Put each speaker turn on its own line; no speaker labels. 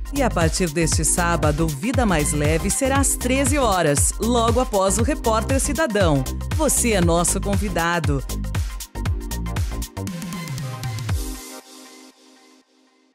E a partir deste sábado, Vida Mais Leve será às 13 horas, logo após o Repórter Cidadão. Você é nosso convidado.